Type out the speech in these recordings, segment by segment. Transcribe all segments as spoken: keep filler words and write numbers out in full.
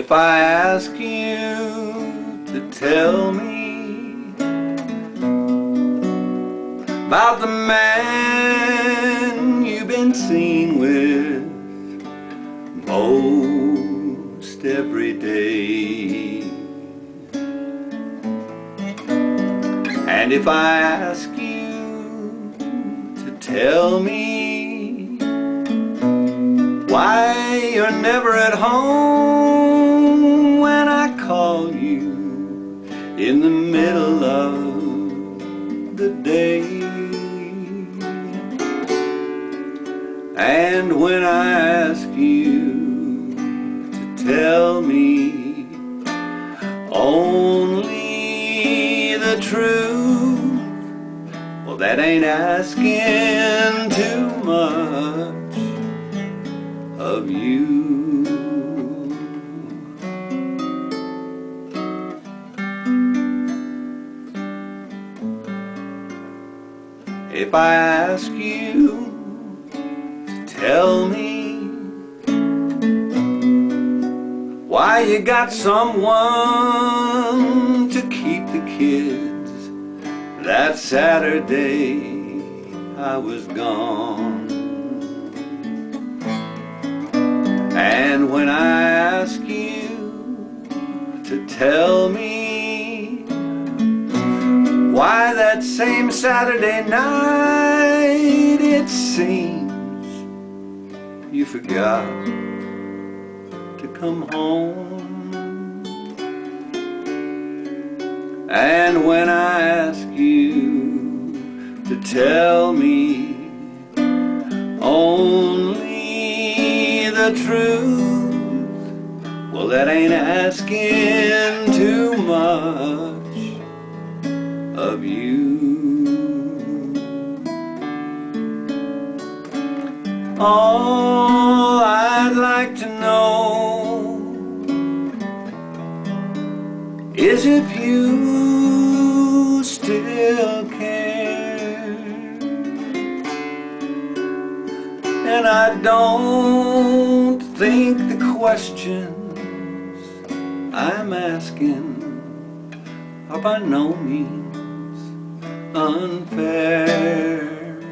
if I ask you to tell me about the man you've been seen with most every day, and if I ask you to tell me why you're never at home when I call you in the middle of the day, and when I ask you to tell me only the truth, well, that ain't asking too much of you. If I ask you to tell me why you got someone to keep the kids that Saturday I was gone, and when I ask you to tell me why that same Saturday night it seems you forgot to come home, and when I ask you to tell me only the truth, well, that ain't asking too much of you. All I'd like to know is if you still care, and I don't think the questions I'm asking are by no means unfair.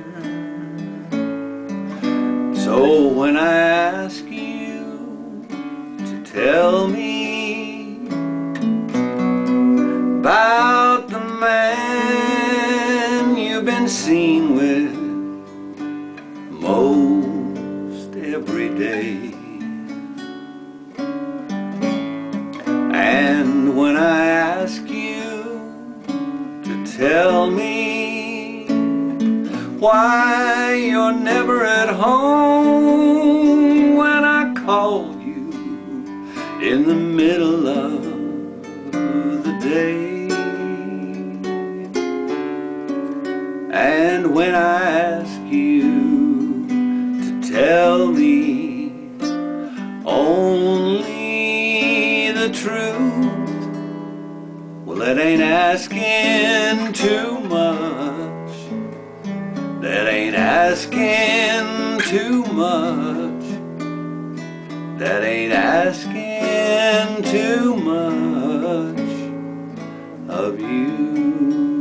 So when I ask you to tell me about the man you've been seen with most every day, and when I ask you to tell me why you're never at home when I call you in the middle of the day, and when I ask you to tell me only the truth, well, that ain't asking too much. That ain't asking too much. That ain't asking too much of you.